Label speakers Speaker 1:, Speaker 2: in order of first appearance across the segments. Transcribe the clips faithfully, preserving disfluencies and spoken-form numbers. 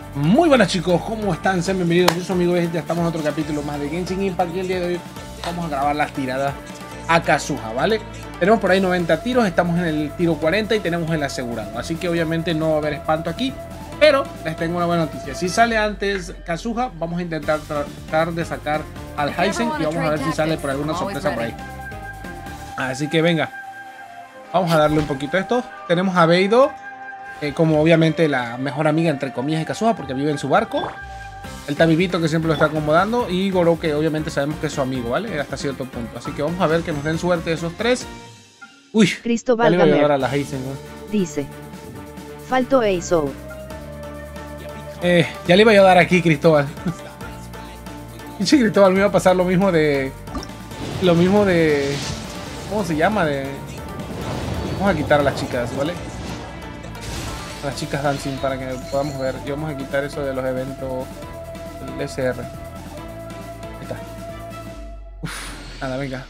Speaker 1: Muy buenas chicos, ¿cómo están? Sean bienvenidos, yo soy amigo, ya estamos en otro capítulo más de Genshin Impact y el día de hoy vamos a grabar las tiradas a Kazuha, ¿vale? Tenemos por ahí noventa tiros, estamos en el tiro cuarenta y tenemos el asegurado, así que obviamente no va a haber espanto aquí, pero les tengo una buena noticia. Si sale antes Kazuha, vamos a intentar tratar de sacar al Heisen y vamos a ver si sale por alguna sorpresa por ahí. Así que venga, vamos a darle un poquito a esto. Tenemos a Beidou, Eh, como obviamente la mejor amiga entre comillas de Kazuha porque vive en su barco. El Tamibito que siempre lo está acomodando y Goro que obviamente sabemos que es su amigo, ¿vale? Hasta cierto punto. Así que vamos a ver que nos den suerte esos tres. Uy,
Speaker 2: Cristóbal
Speaker 1: ya le iba a llevar a la Heisen, ¿no?
Speaker 2: Dice: Falto Eisou.
Speaker 1: Eh, ya le iba a dar aquí Cristóbal. Pinche Cristóbal, me iba a pasar lo mismo de... Lo mismo de... ¿Cómo se llama? De... Vamos a quitar a las chicas, ¿vale? Las chicas dancing para que podamos ver. Y vamos a quitar eso de los eventos del S R. Ahí está. Uf, nada, venga.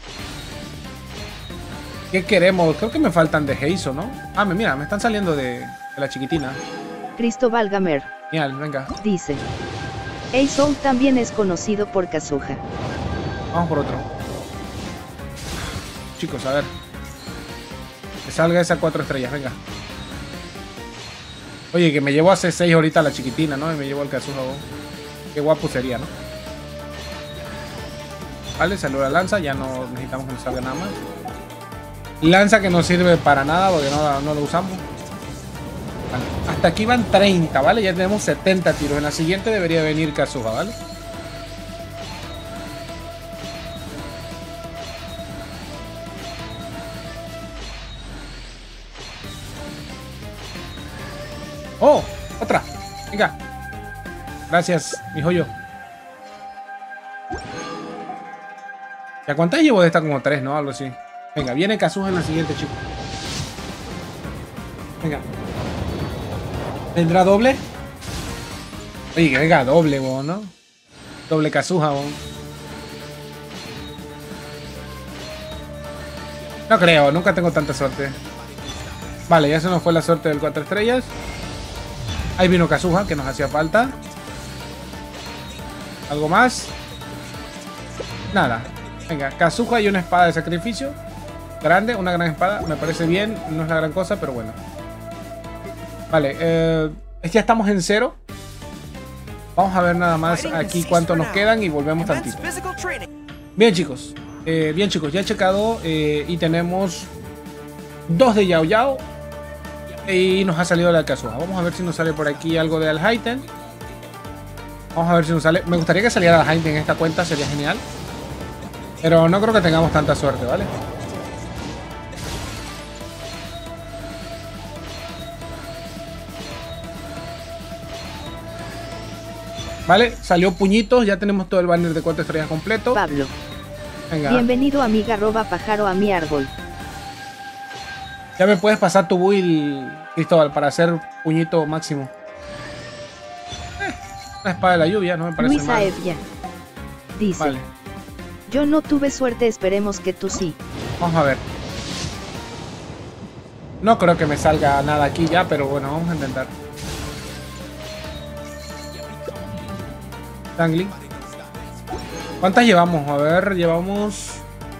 Speaker 1: ¿Qué queremos? Creo que me faltan de Heiso, ¿no? Ah, mira, me están saliendo de, de la chiquitina.
Speaker 2: Cristóbal Gamer.
Speaker 1: Genial, venga.
Speaker 2: Dice: Eisou también es conocido por Kazuha.
Speaker 1: Vamos por otro. Chicos, a ver. Que salga esa cuatro estrellas, venga. Oye, que me llevo a C seis ahorita la chiquitina, ¿no? Y me llevo al Kazuha. Qué guapo sería, ¿no? Vale, salió la lanza. Ya no necesitamos que nos salga nada más. Lanza que no sirve para nada porque no, no lo usamos. Vale. Hasta aquí van treinta, ¿vale? Ya tenemos setenta tiros. En la siguiente debería venir Kazuha, ¿vale? ¡Oh! ¡Otra! Venga. Gracias, mi joyo. ¿Ya cuántas llevo de esta? Como tres, ¿no? Algo así. Venga, viene Kazuha en la siguiente, chicos. Venga. ¿Vendrá doble? Oye, que venga doble, bo, ¿no? Doble Kazuha, bo. No creo, nunca tengo tanta suerte. Vale, ya se nos fue la suerte del cuatro estrellas. Ahí vino Kazuha, que nos hacía falta. ¿Algo más? Nada. Venga, Kazuha y una espada de sacrificio. Grande, una gran espada. Me parece bien. No es la gran cosa, pero bueno. Vale, eh, ya estamos en cero. Vamos a ver nada más aquí cuánto nos quedan y volvemos tantito. Bien, chicos. Eh, bien, chicos, ya he checado eh, y tenemos dos de Yao Yao. Y nos ha salido la Kazuha. Vamos a ver si nos sale por aquí algo de Alhaiten. Vamos a ver si nos sale. Me gustaría que saliera Alhaiten en esta cuenta, sería genial. Pero no creo que tengamos tanta suerte, ¿vale? Vale, salió puñitos. Ya tenemos todo el banner de cuatro estrellas completo.
Speaker 2: Pablo.
Speaker 1: Venga.
Speaker 2: Bienvenido amiga arroba pájaro a mi árbol.
Speaker 1: Ya me puedes pasar tu build, Cristóbal, para hacer puñito máximo. Eh, la espada de la lluvia, no me parece
Speaker 2: Luisa
Speaker 1: mal.
Speaker 2: Evia. Dice:
Speaker 1: Vale,
Speaker 2: Yo no tuve suerte, esperemos que tú sí.
Speaker 1: vamos a ver. No creo que me salga nada aquí ya, pero bueno, vamos a intentar. Tangling. ¿Cuántas llevamos? A ver, llevamos...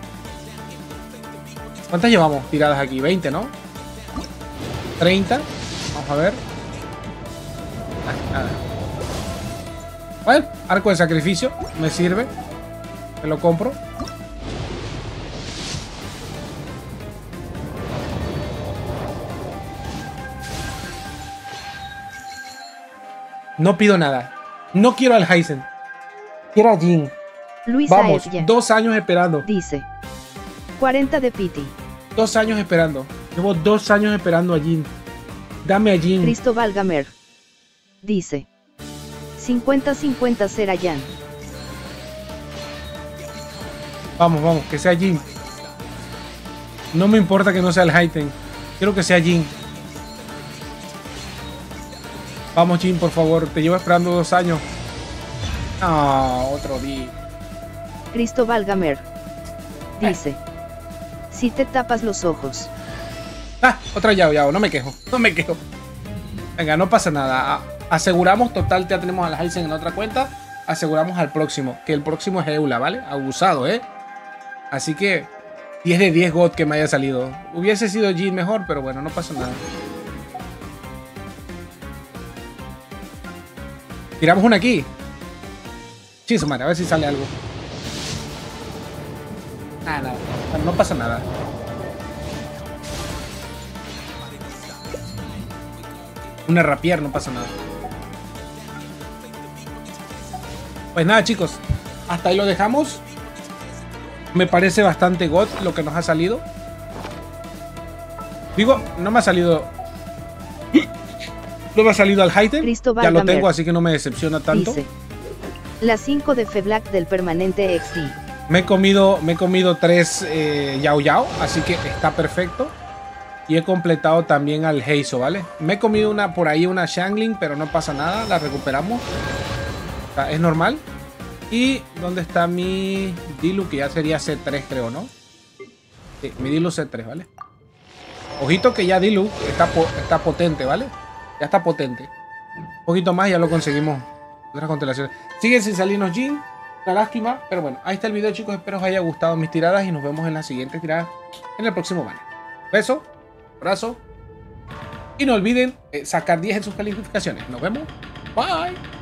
Speaker 1: ¿Cuántas llevamos tiradas aquí? veinte, ¿no? treinta. Vamos a ver. Ah, nada. Bueno, arco de sacrificio. Me sirve. Me lo compro. No pido nada. No quiero al Heisen. Quiero a Jin.
Speaker 2: Luisa
Speaker 1: Vamos,
Speaker 2: Evia.
Speaker 1: dos años esperando.
Speaker 2: Dice: cuarenta de Pity.
Speaker 1: Dos años esperando. Llevo dos años esperando a Jin. Dame a Jin.
Speaker 2: Cristóbal Gamer. Dice: cincuenta cincuenta Serayan.
Speaker 1: Vamos, vamos, que sea Jin. No me importa que no sea el Heisen. Quiero que sea Jin. Vamos, Jin, por favor. Te llevo esperando dos años. Ah, otro día.
Speaker 2: Cristóbal Gamer. Dice: si te tapas los ojos.
Speaker 1: Ah, otra Yao Yao, no me quejo, no me quejo. Venga, no pasa nada. Aseguramos, total, ya tenemos a la Heisen en la otra cuenta. Aseguramos al próximo, que el próximo es Eula, ¿vale? Abusado, ¿eh? Así que diez de diez God que me haya salido. Hubiese sido Jhin mejor, pero bueno, no pasa nada. Tiramos una aquí. Chis, madre, a ver si sale algo. Ah, nada, no, no pasa nada. Una rapier, no pasa nada. Pues nada, chicos, hasta ahí lo dejamos. Me parece bastante God lo que nos ha salido. Digo, no me ha salido... No me ha salido al Haiter. Ya lo tengo, así que no me decepciona tanto.
Speaker 2: Dice, la cinco de Feblack del permanente X D.
Speaker 1: Me he comido, me he comido tres eh, Yao Yao, así que está perfecto. Y he completado también al Heiso, ¿vale? Me he comido una por ahí, una Xiangling, pero no pasa nada, la recuperamos. O sea, es normal. ¿Y dónde está mi Dilu? Que ya sería C tres, creo, ¿no? Sí, mi Dilu C tres, ¿vale? Ojito que ya Dilu está, po está potente, ¿vale? Ya está potente. Un poquito más y ya lo conseguimos. Otras constelaciones. Siguen sin salirnos Jhin. Una lástima, pero bueno, ahí está el video, chicos. Espero os haya gustado mis tiradas y nos vemos en la siguiente tirada en el próximo banner. Beso, abrazo y no olviden eh, sacar diez en sus calificaciones. Nos vemos. Bye.